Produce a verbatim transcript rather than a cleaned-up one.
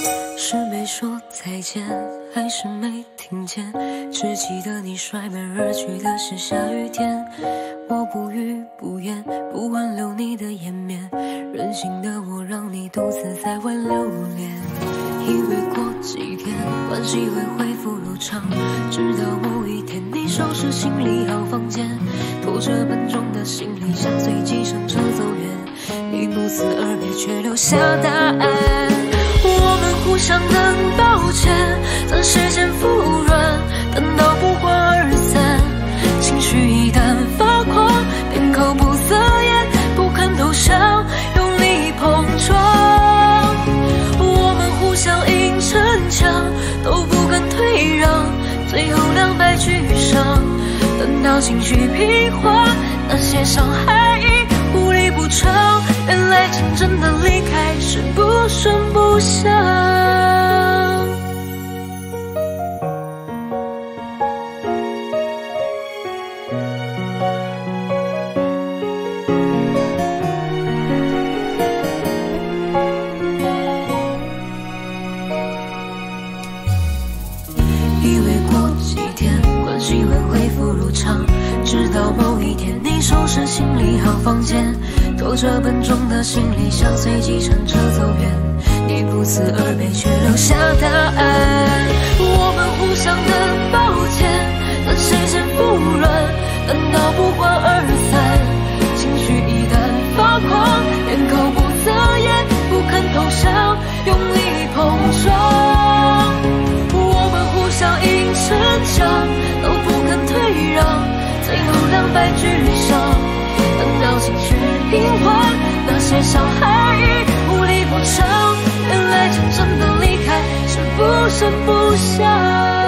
是没说再见，还是没听见？只记得你摔门而去的是下雨天。我不语不言，不挽留你的颜面，任性的我让你独自在外流连。以为过几天关系会恢复如常，直到某一天你收拾行李好房间，拖着笨重的行李箱随计程车走远。你不辞而别，却留下答案。我们互相能抱歉，等时间服软，等到不欢而散。情绪一旦发狂，便口不择言，不肯投降，用力碰撞。我们互相硬逞强，都不肯退让，最后两败俱伤。等到情绪平缓，那些伤害已无力补偿。原来真正的离开是不声不响。以为过几天关系会恢复如常，直到某一天你收拾行李好房间，拖着笨重的行李箱随计程车走远。你不辞而别，却留下答案。我们互相能抱歉，等时间服软，等到不欢而散。情绪一旦发狂，便口不择言，不肯投降，用力碰撞。我们互相硬逞强，都不肯退让，最后两败俱伤。等到情绪平缓，那些伤害已无力补偿。原来真正的离开是不声不响。